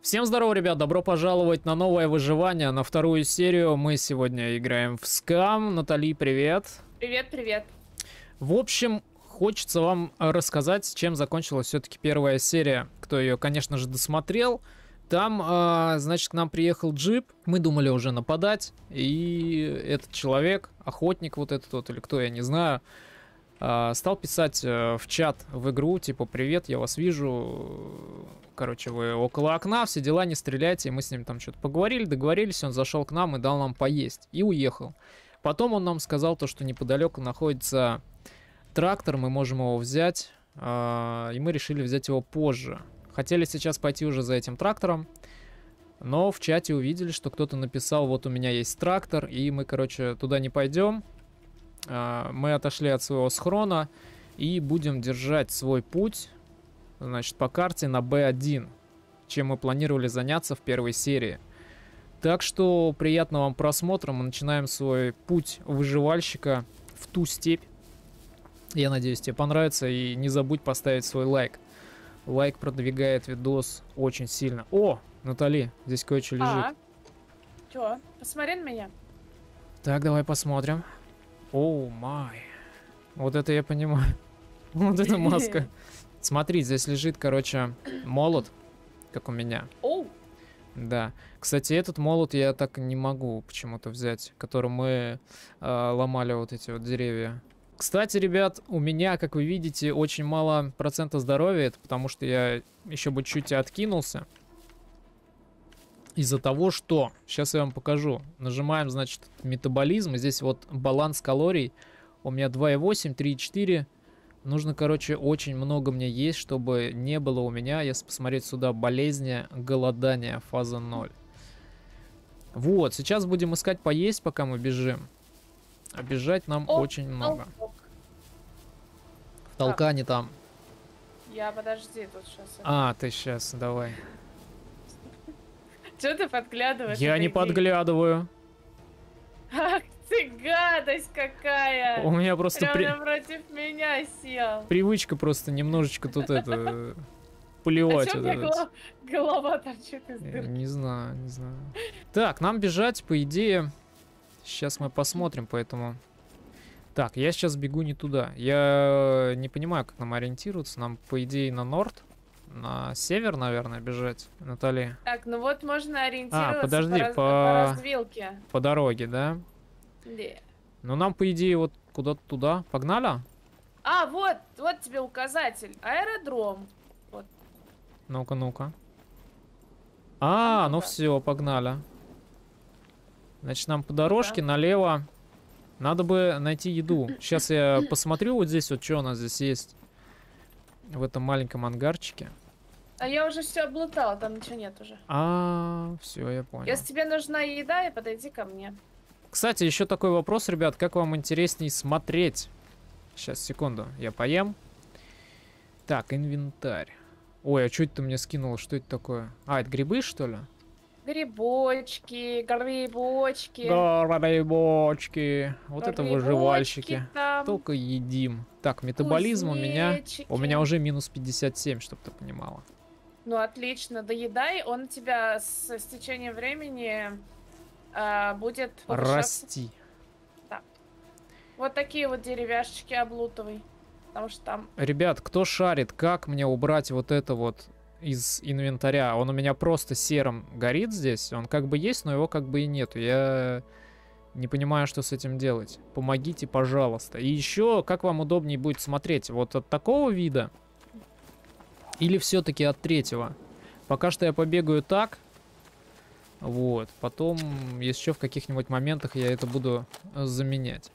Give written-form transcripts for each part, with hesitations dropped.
Всем здорово, ребят, добро пожаловать на новое выживание, на вторую серию. Мы сегодня играем в Scam. Натали, привет. Привет, привет. В общем, хочется вам рассказать, чем закончилась все-таки первая серия. Кто ее, конечно же, досмотрел. Там, значит, к нам приехал джип. Мы думали уже нападать. И этот человек, охотник вот этот вот, или кто, я не знаю, стал писать в чат в игру, типа, привет, я вас вижу, короче, вы около окна, все дела, не стреляйте. И мы с ним там что-то поговорили, договорились, он зашел к нам и дал нам поесть. И уехал. Потом он нам сказал то, что неподалеку находится трактор, мы можем его взять. И мы решили взять его позже. Хотели сейчас пойти уже за этим трактором. Но в чате увидели, что кто-то написал, вот у меня есть трактор, и мы, короче, туда не пойдем. Мы отошли от своего схрона и будем держать свой путь, значит, по карте на B1, чем мы планировали заняться в первой серии. Так что приятного вам просмотра. Мы начинаем свой путь выживальщика в ту степь. Я надеюсь, тебе понравится, и не забудь поставить свой лайк. Лайк продвигает видос очень сильно. О, Натали, здесь кое-что лежит. Чё? Посмотри на меня. Так, давай посмотрим. Оу май. Вот это я понимаю. Вот это маска. Смотри, здесь лежит, короче, молот, как у меня. Оу. Да. Кстати, этот молот я так не могу почему-то взять, которым мы ломали вот эти вот деревья. Кстати, ребят, у меня, как вы видите, очень мало процента здоровья. Это потому что я еще бы чуть откинулся. Из-за того, что... Сейчас я вам покажу. Нажимаем, значит, метаболизм. И здесь вот баланс калорий. У меня 2,8, 3,4. Нужно, короче, очень много мне есть, чтобы не было у меня, если посмотреть сюда, болезни, голодания, фаза 0. Вот, сейчас будем искать поесть, пока мы бежим. А бежать нам очень много. В толкане там. Я, подожди, тут сейчас... А, ты сейчас, давай. Чё ты подглядываешь? Я не подглядываю. Ах ты гадость какая! У меня просто прям против меня сел. привычка просто немножечко тут это поливать. А чё у меня голова торчит из дырки? Не знаю, не знаю. Так, нам бежать, по идее. Сейчас мы посмотрим, поэтому. Так, я сейчас бегу не туда. Я не понимаю, как нам ориентироваться. Нам, по идее, на норд. На север, наверное, бежать, Натали. Так, ну вот можно ориентироваться подожди, по развилке. По дороге, да? Да. Ну, нам, по идее, вот куда-то туда. Погнали? А, вот тебе указатель. Аэродром. Вот. Ну-ка, ну-ка. Ну все, погнали. Значит, нам по дорожке налево. Надо бы найти еду. Сейчас я посмотрю вот здесь, вот что у нас здесь есть. В этом маленьком ангарчике. А я уже все облутала, там ничего нет уже. Все, я понял. Если тебе нужна еда, и подойди ко мне. Кстати, еще такой вопрос, ребят. Как вам интересней смотреть? Сейчас, секунду, я поем. Так, инвентарь. Ой, а что это ты мне скинул? Что это такое? Это грибы, что ли? Грибочки, грибочки. Грибочки. Вот это выживальщики. Там. Только едим. Так, метаболизм у меня уже минус 57, чтобы ты понимала. Ну, отлично. Доедай, он у тебя с течением времени будет расти. Да. Вот такие вот деревяшечки облутывай. Потому что там... Ребят, кто шарит, как мне убрать вот это вот из инвентаря? Он у меня просто серым горит здесь. Он как бы есть, но его как бы и нету. Я не понимаю, что с этим делать. Помогите, пожалуйста. И еще, как вам удобнее будет смотреть? Вот от такого вида? Или все-таки от третьего? Пока что я побегаю так. Вот. Потом, если еще в каких-нибудь моментах я это буду заменять.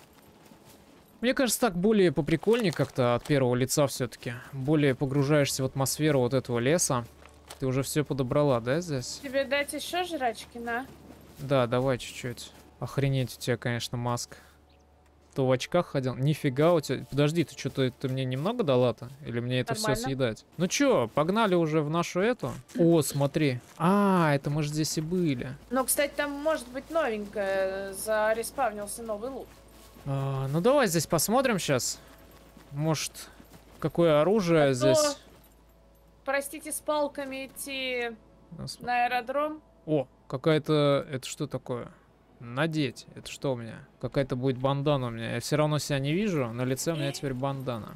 Мне кажется, так более поприкольнее как-то от первого лица все-таки. Более погружаешься в атмосферу вот этого леса. Ты уже все подобрала, да, здесь? Тебе дать еще жрачки, на? Да, давай чуть-чуть. Охренеть у тебя, конечно, маска. То в очках ходил. Нифига у тебя. Подожди, ты что-то ты мне немного дала-то? Или мне это все съедать? Ну чё, погнали уже в нашу эту? О, смотри. Это мы же здесь и были. Ну, кстати, там может быть новенькое. Зареспавнился новый лут. Ну давай здесь посмотрим сейчас. Может, какое оружие здесь. Простите, с палками идти На аэродром. О, какая-то... Это что такое? Надеть. Это что у меня? Какая-то будет бандана у меня. Я все равно себя не вижу. На лице у меня теперь бандана.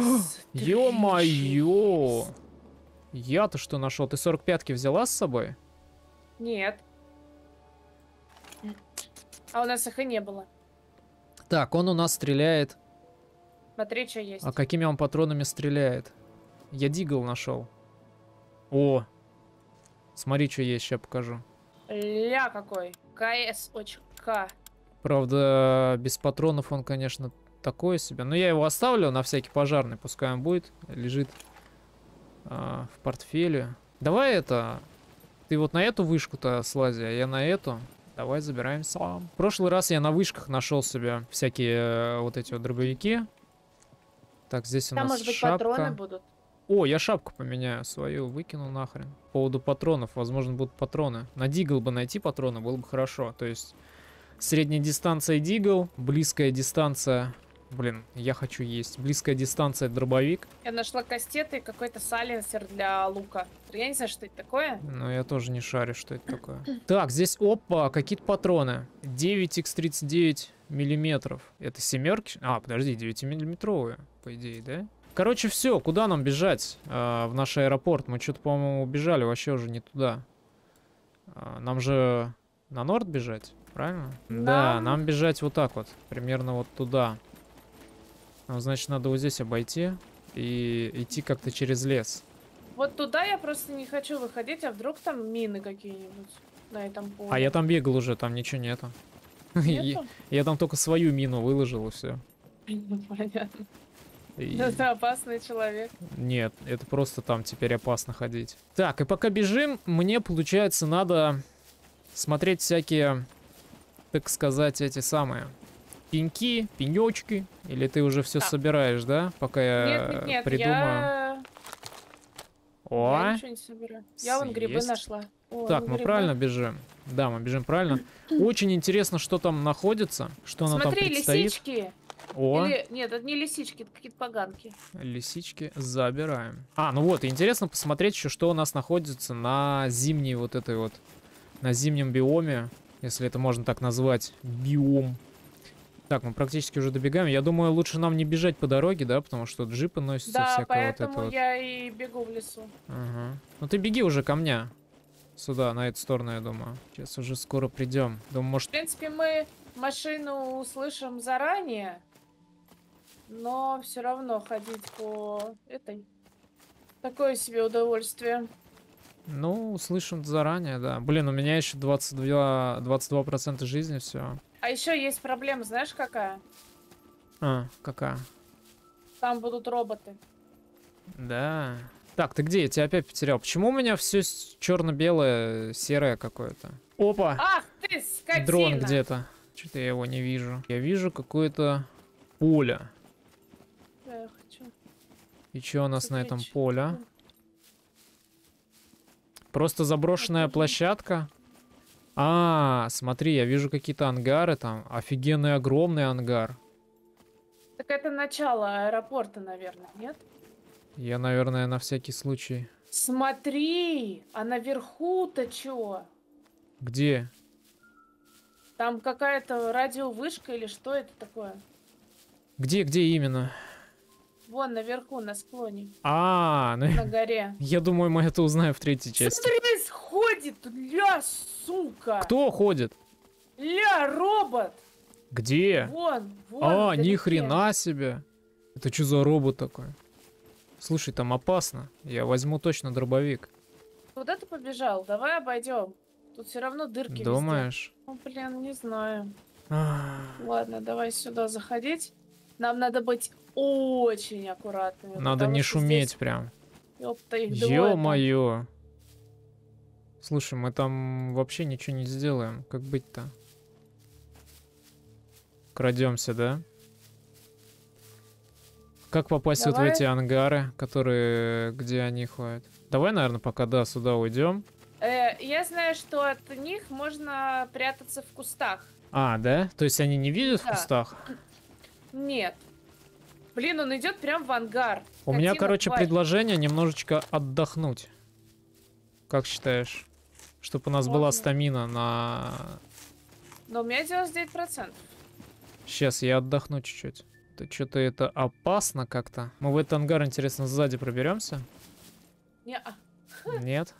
Ё-моё! Я-то что нашел? Ты 45-ки взяла с собой? Нет. А у нас их и не было. Так, он у нас стреляет. Смотри, что есть. А какими он патронами стреляет? Я дигл нашел. О! Смотри, что есть, сейчас покажу. Ля какой. КС очка. Правда, без патронов он, конечно, такое себе. Но я его оставлю на всякий пожарный. Пускай он будет. Лежит в портфеле. Давай это... Ты вот на эту вышку-то слази, а я на эту. Давай забираем сам. В прошлый раз я на вышках нашел себе всякие вот эти вот дробовики. Так, здесь у Там, нас может быть, шапка. патроны будут. О, я шапку поменяю свою, выкину нахрен. По поводу патронов, возможно, будут патроны. На дигл бы найти патроны, было бы хорошо. То есть, средняя дистанция дигл, близкая дистанция... Блин, я хочу есть. Близкая дистанция дробовик. Я нашла кастеты и какой-то сайленсер для лука. Я не знаю, что это такое. Но я тоже не шарю, что это такое. Так, здесь, опа, какие-то патроны. 9х39 миллиметров. Это семерки? А, подожди, 9-миллиметровые, по идее, да? Короче, все, куда нам бежать в наш аэропорт? Мы что-то, по-моему, убежали вообще уже не туда. Нам же на норд бежать, правильно? Да, нам бежать вот так вот, примерно вот туда. Нам, значит, надо вот здесь обойти и идти как-то через лес. Вот туда я просто не хочу выходить, а вдруг там мины какие-нибудь на этом поле. А я там бегал уже, там ничего нету. Нету? Я там только свою мину выложил и все. Понятно. Это опасный человек. Нет, это просто там теперь опасно ходить. Так, и пока бежим, мне, получается, надо смотреть всякие, так сказать, эти самые пеньки, пенечки. Или ты уже все собираешь, да? Пока я Нет, придумаю. Я ничего не собираю. Я вон грибы нашла. О, так, мы грибы. правильно бежим? Да, мы бежим правильно. Очень интересно, что там находится, что оно там Смотри, предстоит. лисички. О, Или... Нет, это не лисички, это какие-то поганки. лисички забираем. А, ну вот, интересно посмотреть еще, что у нас находится на зимней вот этой вот, на зимнем биоме, если это можно так назвать, биом. Так, мы практически уже добегаем. Я думаю, лучше нам не бежать по дороге, да, потому что джипы носятся, Да, всякое поэтому вот это вот. я и бегу в лесу. Ага. Ну ты беги уже ко мне. Сюда, на эту сторону, я думаю. Сейчас уже скоро придем. Думаю, может... В принципе, мы машину услышим заранее, но все равно ходить по этой. Такое себе удовольствие. Ну, услышим заранее, да. Блин, у меня еще 22% жизни, все. А еще есть проблема, знаешь какая? А, какая? Там будут роботы. Да. Так, ты где? Я тебя опять потерял. Почему у меня все черно-белое, серое какое-то? Опа! Ах ты, скотина! Дрон где-то. Что-то я его не вижу. Я вижу какое-то поле. Да, я хочу. И что у нас на этом Смотреть. поле? Просто заброшенная Это же- площадка? А, смотри, я вижу какие-то ангары там. Офигенный огромный ангар. Так это начало аэропорта, наверное, нет? Я, наверное, на всякий случай. Смотри, а наверху-то чё? Где? Там какая-то радиовышка или что это такое? Где именно? Вон наверху, на склоне, А, ну, на горе. я думаю, мы это узнаем в третьей части. Смотри, сходит! Ля, сука! Кто ходит? Ля, робот! Где? Вон, А, ни вдалеке. хрена себе. Это что за робот такой? Слушай, там опасно. Я возьму точно дробовик. Куда ты побежал? Давай обойдем. Тут все равно дырки везде. Думаешь? Ну, блин, не знаю. Ах, Ладно, давай сюда заходить. Нам надо быть очень аккуратными. надо потому не что шуметь здесь, прям. ёпта, их двое там. Ё-моё. Слушай, мы там вообще ничего не сделаем. Как быть-то? Крадемся, да? Как попасть вот в Давай. эти ангары, которые... Где они ходят? Давай, наверное, пока, да, сюда уйдем. Я знаю, что от них можно прятаться в кустах. А, да? То есть они не видят в Да. кустах? Нет. Блин, он идет прям в ангар. У меня, Скотина, короче, тварь. предложение немножечко отдохнуть. Как считаешь? Чтобы у нас была Можно. стамина на... Но у меня 99%. Сейчас я отдохну чуть-чуть. Что-то это опасно как-то. Мы в этот ангар, интересно, сзади проберемся? Не-а. Нет?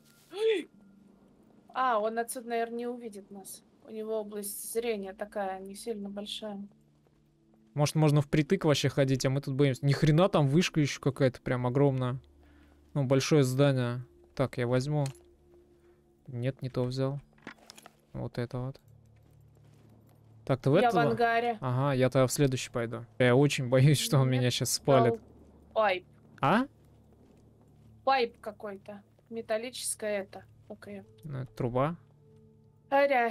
А, он отсюда, наверное, не увидит нас. У него область зрения такая, не сильно большая. Может, можно впритык вообще ходить, а мы тут боимся. Ни хрена, там вышка еще какая-то прям огромная. Ну, большое здание. Так, я возьму. Нет, не то взял. Вот это вот. Так, ты в Я это? в ангаре. Ага, я тогда в следующий пойду. Я очень боюсь, что он Нет, меня сейчас спалит. дал Пайп. А? Пайп какой-то. Металлическая это. Как ее? Ну, это труба. Аря.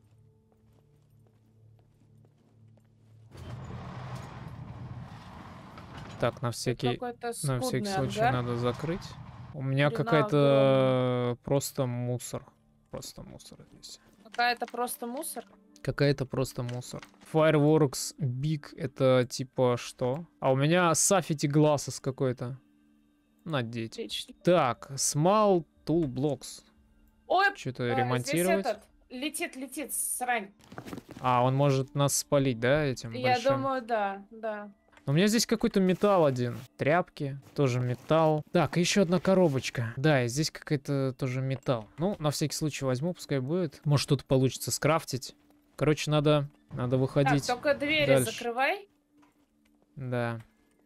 Так, на всякий Какой-то случай ангар. надо закрыть. У меня Длина какая-то просто мусор. Просто мусор здесь. Какая-то просто мусор. Какая-то просто мусор. Fireworks Big это типа что? А у меня Safety Glasses какой-то. Надеть. Отлично. Так, Small Tool Blocks. Ой, Что-то здесь ремонтировать. этот. Летит, срань. А, он может нас спалить, да, этим Я большим? думаю, да. Но у меня здесь какой-то металл один. Тряпки, тоже металл. Так, еще одна коробочка. Да, и здесь какая-то тоже металл. Ну, на всякий случай возьму, пускай будет. Может, что-то получится скрафтить. Короче, надо выходить. Так, только двери дальше. закрывай. Да.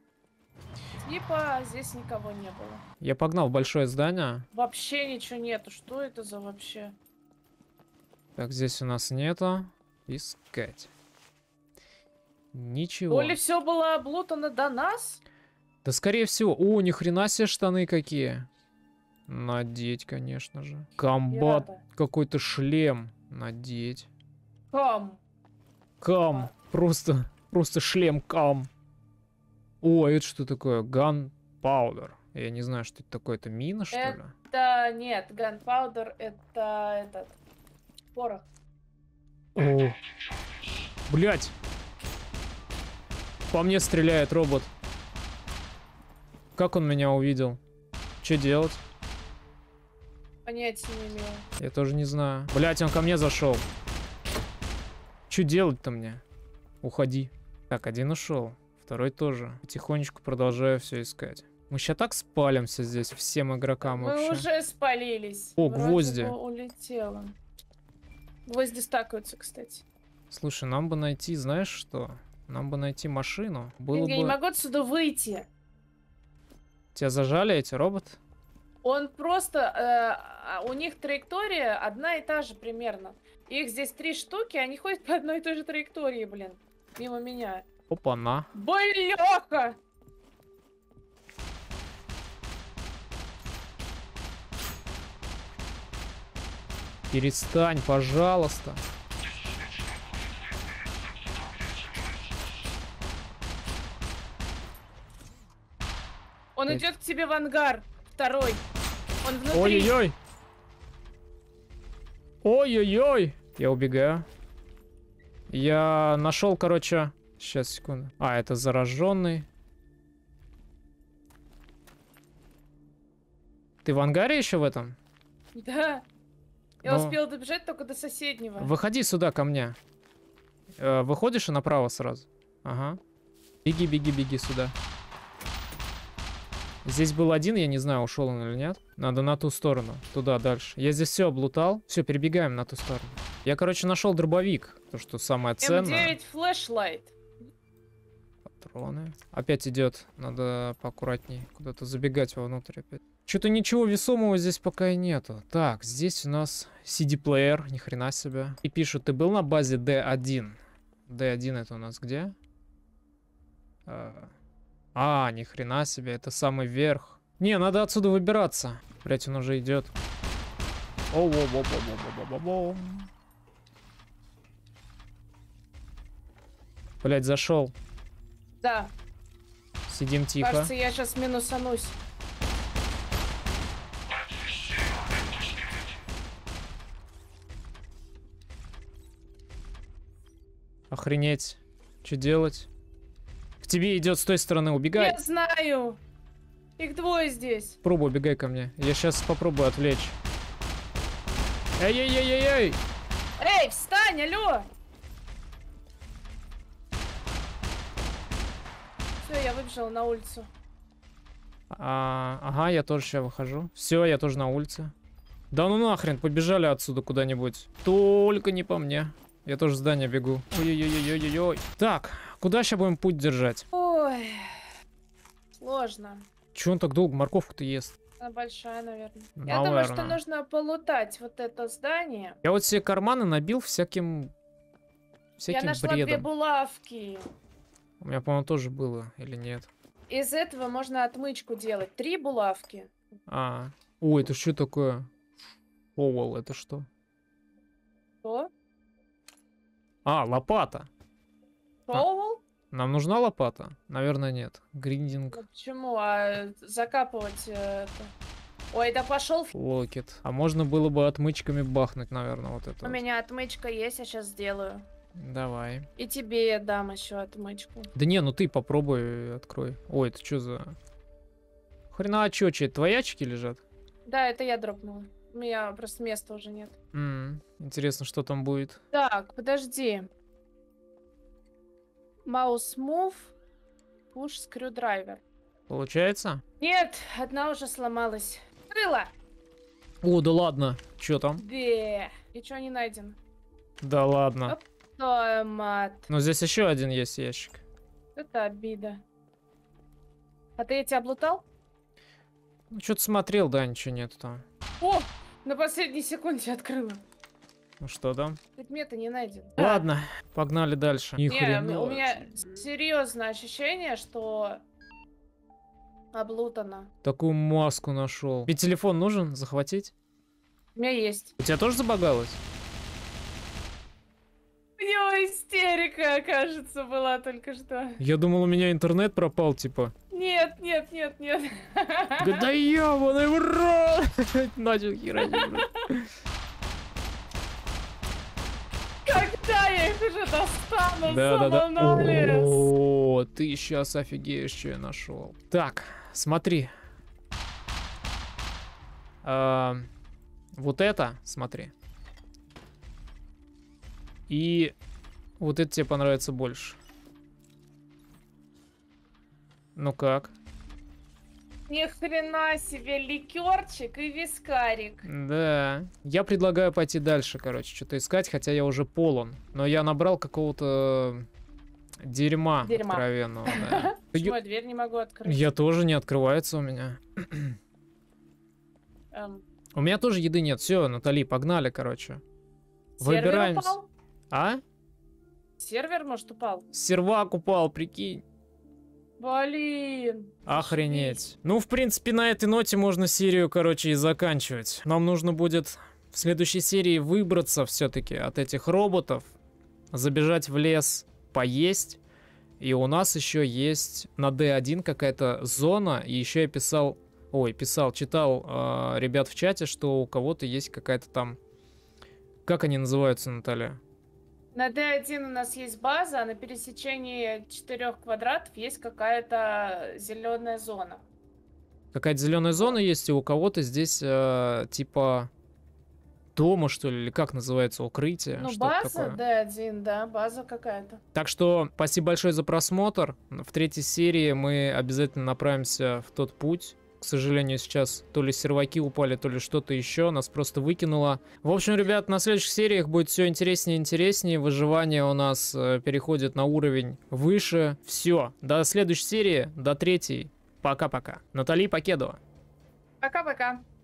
Типа здесь никого не было. Я погнал в большое здание. Вообще ничего нету. Что это за вообще? Так, здесь у нас нету. Искать. Ничего. То ли все было облутано до нас? Да скорее всего. О, ни хрена себе штаны какие. Надеть, конечно же. Комбат. Я рада. Какой-то шлем. Надеть. Кам. Кам. Просто шлем кам. О, это что такое? Gunpowder. Я не знаю, что это такое. Это мина, что ли? Это нет, gunpowder это этот порох. О. Блять. По мне стреляет робот. Как он меня увидел? Что делать? Понятия не имею. Я тоже не знаю. Блять, он ко мне зашел. Что делать-то мне? Уходи. Так, один ушел. Второй тоже. Потихонечку продолжаю все искать. Мы сейчас так спалимся здесь всем игрокам Мы вообще. уже спалились. О, Вроде гвозди. бы улетело. Гвозди стакаются, кстати. Слушай, нам бы найти, знаешь что? Нам бы найти машину. Было Я бы... не могу отсюда выйти. Тебя зажали эти роботы? Он просто... у них траектория одна и та же примерно. Их здесь 3 штуки, они ходят по одной и той же траектории, блин. Мимо меня. Опа-на. Бляха! Перестань, пожалуйста. Он Так. идет к тебе в ангар. Второй. Он внутри. Ой-ой-ой. Ой-ой-ой. Я убегаю. Я нашел, короче... Сейчас, секунду. А, это зараженный. Ты в ангаре еще в этом? Да. Я Ну. успела добежать только до соседнего. Выходи сюда ко мне. Выходишь и направо сразу. Ага. Беги, беги, беги сюда. Здесь был один, я не знаю, ушел он или нет. Надо на ту сторону, туда, дальше. Я здесь все облутал. Все, перебегаем на ту сторону. Я, короче, нашел дробовик. То, что самое ценное. М9 флешлайт. Патроны. Опять идет. Надо поаккуратней куда-то забегать вовнутрь опять. Что-то ничего весомого здесь пока и нету. Так, здесь у нас CD-плеер. Ни хрена себе. И пишут, ты был на базе D1. D1 это у нас где? Ни хрена себе, это самый верх. Не, надо отсюда выбираться. Блять, он уже идет. Блять, зашел. Да. Сидим тихо. Кажется, я сейчас минусанусь. Охренеть. Что делать? К тебе идет с той стороны, убегай. Я знаю. Их двое здесь. Пробуй, убегай ко мне. Я сейчас попробую отвлечь. Эй-эй-эй-эй-эй! Эй, встань, алло! Все, я выбежала на улицу. Ага, я тоже сейчас выхожу. Все, я тоже на улице. Да ну нахрен, побежали отсюда куда-нибудь. Только не по мне. Я тоже в здание бегу. Ой-ой-ой-ой-ой-ой. Так, куда сейчас будем путь держать? Ой, сложно. Чего он так долго морковку-то ест? Она большая, наверное. Я думаю, что Наверно. нужно полутать вот это здание. Я вот себе карманы набил всяким Я нашла бредом. 2 булавки. У меня, по-моему, тоже было, или нет? Из этого можно отмычку делать. 3 булавки. Ой, это что такое? Овал, это что? Что? Лопата. Шоувал? Нам нужна лопата? Наверное, нет. Гриндинг, Ну, почему? А закапывать это... Ой, да пошел. локет. А можно было бы отмычками бахнуть, наверное, вот это. У вот. меня отмычка есть, я сейчас сделаю. Давай. И тебе я дам еще отмычку. Да не, ну ты попробуй открой. Ой, это что за... Хрена чё, твои очки лежат? Да, это я дропнула. У меня просто места уже нет. Интересно, что там будет. Так, подожди. Маус move, push screwdriver. Получается? Нет, одна уже сломалась. Крыло! О, да ладно. Чё там? Да. Ничего не найдено. Да ладно. Оп. Ой, мат. Но здесь еще один есть ящик. Это обида. А ты эти облутал? Ну, что-то смотрел, да, ничего нету там. О! На последней секунде открыла. Ну что там? Предметы не найден. Ладно, погнали дальше. Ни Не, хрена у меня себе. серьезное ощущение, что облутано. Такую маску нашел. Тебе телефон нужен? Захватить? У меня есть. У тебя тоже забагалось? У него истерика, кажется, была только что. Я думал, у меня интернет пропал, типа. Нет, нет, нет, нет. Да ебаный в рот! Начал херать. Когда я их уже достану, Да. самонолез? О, ты сейчас офигеешь, что я нашел. Так, смотри. Вот это, смотри. И вот это тебе понравится больше. Ну как? Ни хрена себе, ликерчик и вискарик. Да. Я предлагаю пойти дальше, короче, что-то искать, хотя я уже полон. Но я набрал какого-то дерьма откровенного. Да. Почему я дверь не могу открыть? Я тоже не открывается у меня. У меня тоже еды нет. Все, Натали, погнали, короче. Сервер Выбираемся. упал? А? Сервер, может, упал? Сервак упал, прикинь. Блин. Охренеть. Ну, в принципе, на этой ноте можно серию, короче, и заканчивать. Нам нужно будет в следующей серии выбраться все-таки от этих роботов, забежать в лес, поесть. И у нас еще есть на D1 какая-то зона. И еще я читал ребят в чате, что у кого-то есть какая-то там... Как они называются, Наталья? На D1 у нас есть база, а на пересечении 4 квадратов есть какая-то зеленая зона. Какая-то зеленая зона есть, и у кого-то здесь типа дома, что ли, или как называется, укрытие. Ну, что-то база такое. D1, да, база какая-то. Так что спасибо большое за просмотр. В третьей серии мы обязательно направимся в тот путь. К сожалению, сейчас то ли серваки упали, то ли что-то еще. Нас просто выкинуло. В общем, ребят, на следующих сериях будет все интереснее и интереснее. Выживание у нас переходит на уровень выше. Все. До следующей серии, до третьей. Пока-пока. Натали Покедова. Пока-пока.